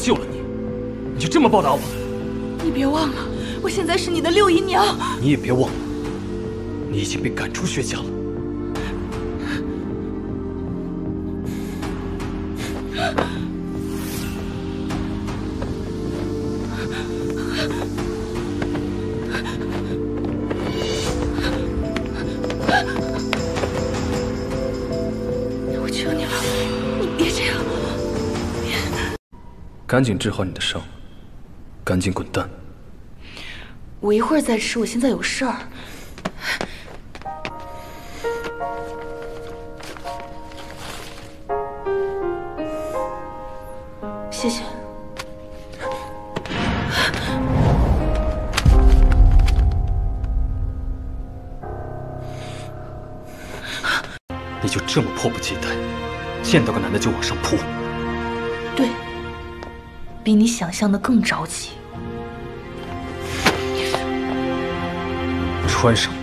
救了你，你就这么报答我？ 你别忘了，我现在是你的六姨娘。 你也别忘了，你已经被赶出薛家了。 我求你了，你别这样！ 赶紧治好你的伤，赶紧滚蛋！ 我一会儿再吃，我现在有事儿。谢谢。 你就这么迫不及待，见到个男的就往上扑？ 对，比你想象的更着急。 穿上。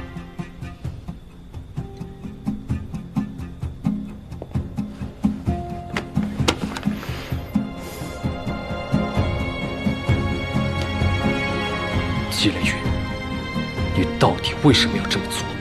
姬雷云，你到底为什么要这么做？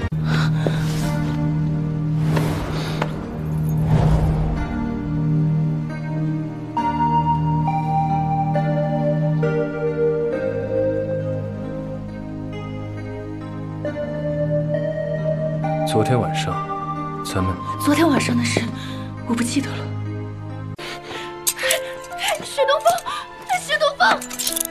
昨天晚上，咱们…… 昨天晚上的事，我不记得了。薛东风，薛东风！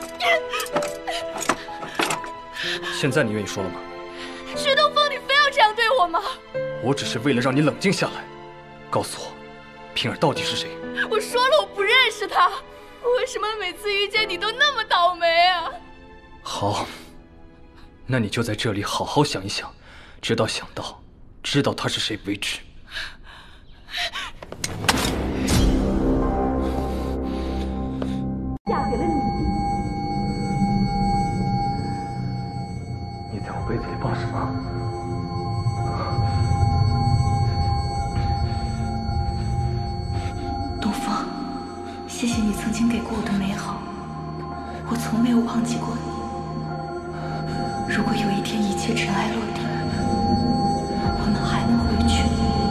现在你愿意说了吗？ 薛东风，你非要这样对我吗？ 我只是为了让你冷静下来。告诉我，平儿到底是谁？ 我说了，我不认识他。为什么每次遇见你都那么倒霉啊？ 好，那你就在这里好好想一想，直到想到知道他是谁为止。 嫁给了你。 你在我杯子里放什么？ 东风，谢谢你曾经给过我的美好，我从没有忘记过你。如果有一天一切尘埃落定，我们还能回去。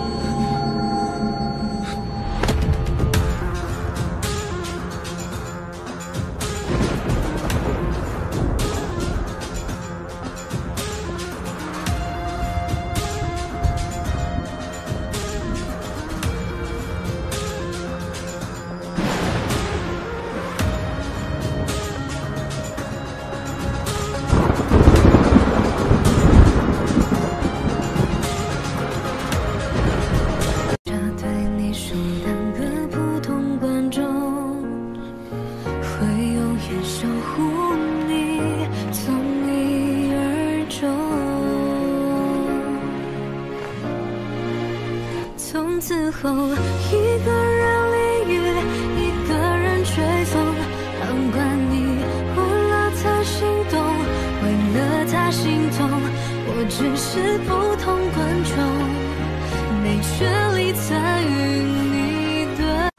从此后，一个人淋雨，一个人吹风，旁观你为了他心动，为了他心痛，我只是普通观众，没权利参与你的。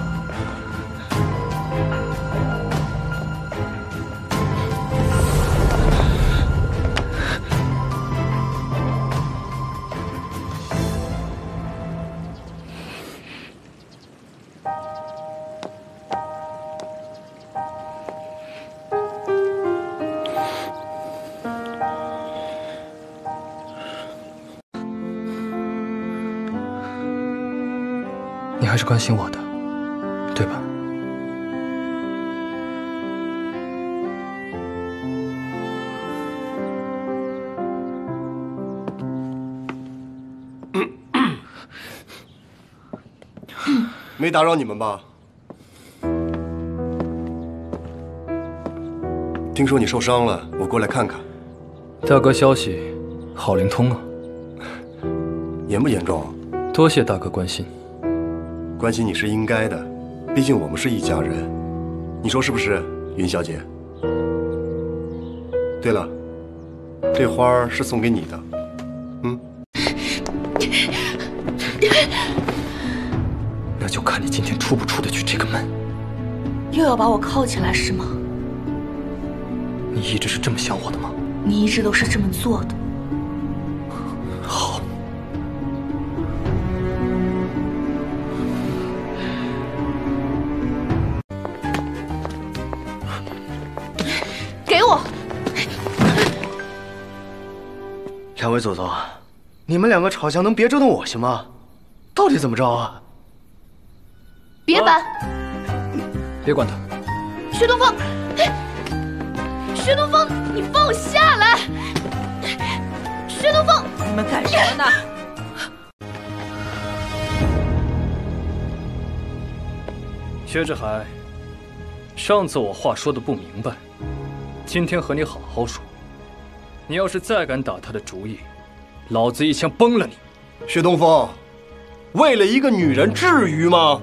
你还是关心我的，对吧？ 没打扰你们吧？听说你受伤了，我过来看看。 大哥消息好灵通啊！ 严不严重？ 多谢大哥关心。 关心你是应该的，毕竟我们是一家人。你说是不是，云小姐？对了，这花儿是送给你的， 那就看你今天出不出得去这个门。 又要把我铐起来是吗？ 你一直是这么想我的吗？ 你一直都是这么做的。 好。 给我！ 两位左宗，你们两个吵架能别折腾我行吗？到底怎么着啊？ 别搬！ 别管他。 薛东风，薛东风，你放我下来！薛东风， 你们干什么呢？ 薛志海，上次我话说的不明白，今天和你好好说。你要是再敢打他的主意，老子一枪崩了你！ 薛东风，为了一个女人，至于吗？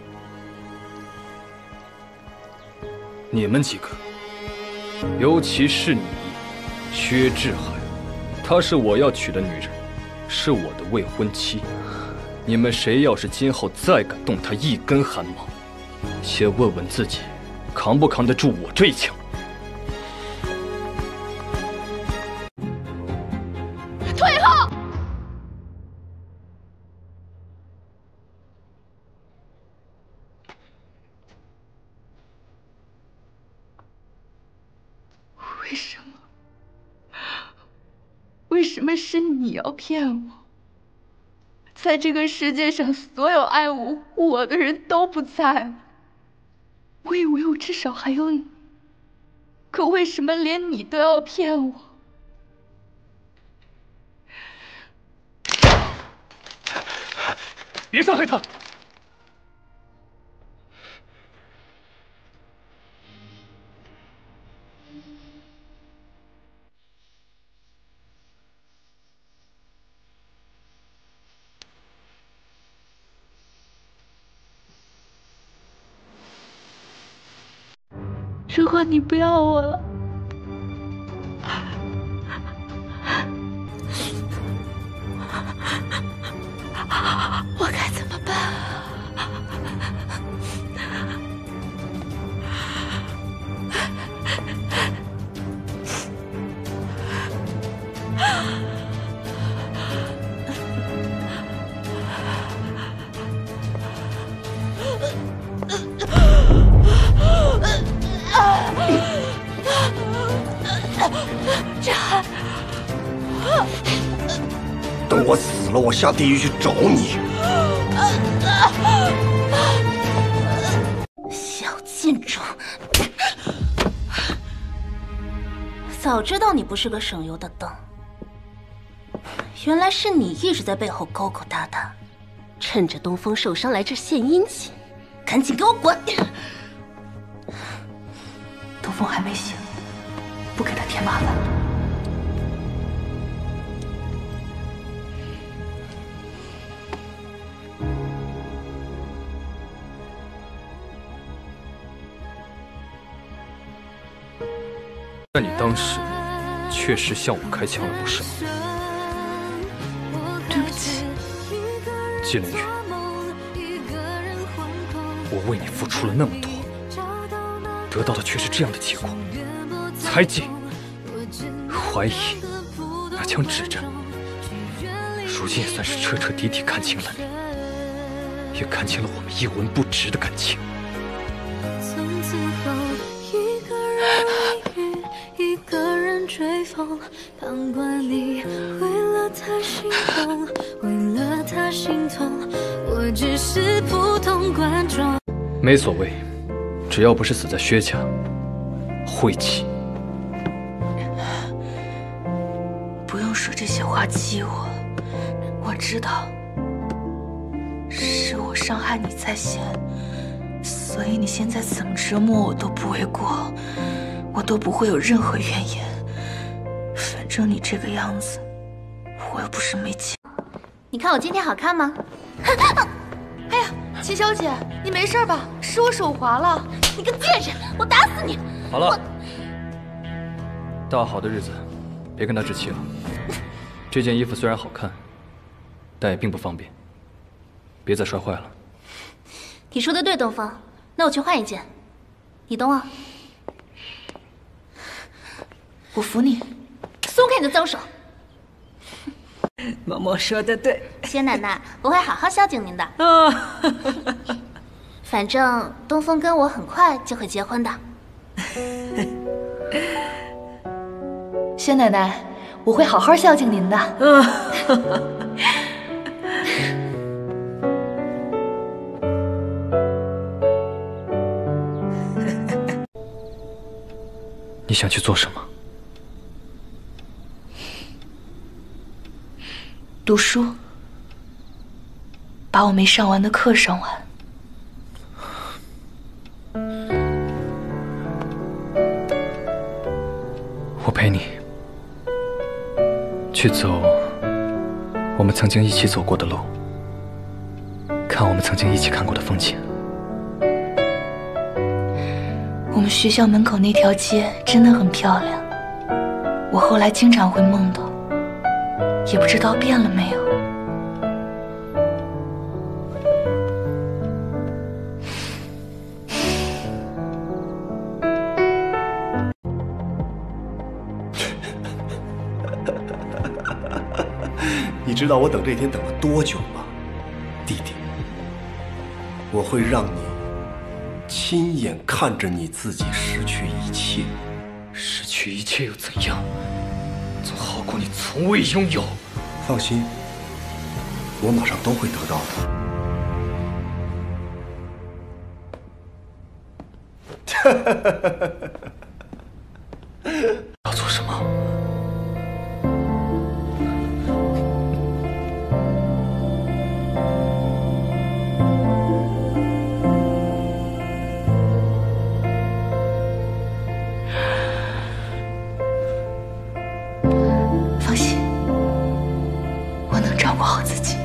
你们几个，尤其是你，薛志海，她是我要娶的女人，是我的未婚妻。你们谁要是今后再敢动她一根汗毛，先问问自己，扛不扛得住我这一枪？ 退后！为什么？为什么是你要骗我？在这个世界上，所有爱我的人都不在了。我以为我至少还有你，可为什么连你都要骗我？ 别伤害他！ 如果你不要我了，我该怎么办？ 等我死了，我下地狱去找你。 小贱种！早知道你不是个省油的灯，原来是你一直在背后勾勾搭搭，趁着东风受伤来这献殷勤，赶紧给我滚！ 东风还没醒，不给他添麻烦。 但你当时确实向我开枪了，不是吗？ 对不起， 季凌云，我为你付出了那么多，得到的却是这样的结果。猜忌、怀疑，拿枪指着，如今也算是彻彻底底看清了你，也看清了我们一文不值的感情。 从此后，一个人淋雨，一个人追风，旁观你，为了他心痛，为了他心痛，我只是普通观众。 没所谓，只要不是死在薛家，晦气。 不用说这些话激我，我知道是我伤害你在先，所以你现在怎么折磨我都不为过，我都不会有任何怨言。反正你这个样子，我又不是没钱。 你看我今天好看吗？ 哎呀，秦小姐，你没事吧？是我手滑了。 你个贱人，我打死你！ 好了，大好的日子，别跟他置气了。这件衣服虽然好看，但也并不方便，别再摔坏了。 你说的对，东风，那我去换一件。 别，秦小姐，你没事吧？是我手滑了。 你个贱人，我打死你！我你等我， 我服你。 松开你的脏手！ 嬷嬷说的对。 薛奶奶，我会好好孝敬您的。反正东风跟我很快就会结婚的。 薛奶奶，我会好好孝敬您的。 你想去做什么？ 读书，把我没上完的课上完。 我陪你去走我们曾经一起走过的路，看我们曾经一起看过的风景。 我们学校门口那条街真的很漂亮，我后来经常会梦到，也不知道变了没有。 你知道我等这天等了多久吗，弟弟？我会让你亲眼看着你自己失去一切。 失去一切又怎样？总好过你从未拥有。 放心，我马上都会得到的。 要做什么？ 放心，我能照顾好自己。